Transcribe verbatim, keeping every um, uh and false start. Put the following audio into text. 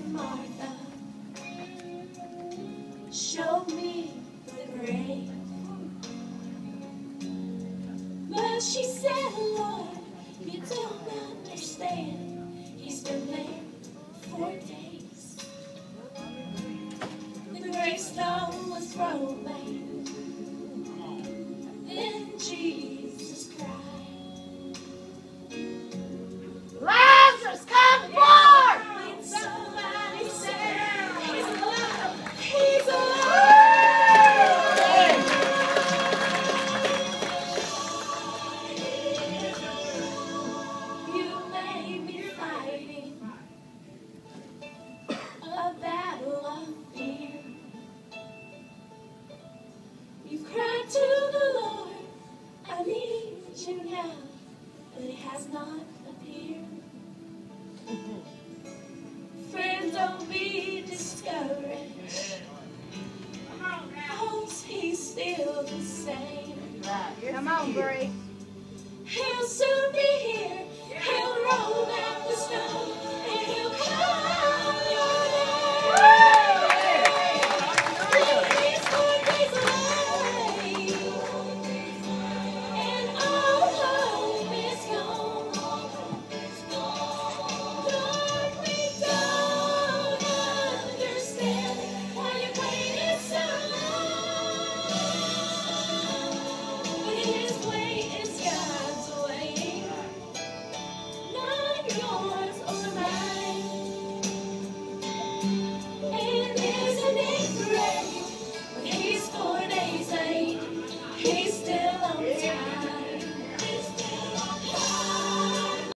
Martha showed me the grave. But she said, Lord, you don't understand. He's been there for days. The gravestone was rolled back. Then Jesus cried, Lazarus, come forth! And somebody said, he's alive, he's alive. You may be fighting a battle of fear. You've cried to the Lord, I need you now, but he has not appeared. Friend, don't be discouraged, cause he's still the same. Come on, Grace. He'll soon be here, he'll roll back the stone, and he'll come your name. He's four days away, and all hope is gone. Lord, we don't understand why you waited so long, but his way is God's way, not yours.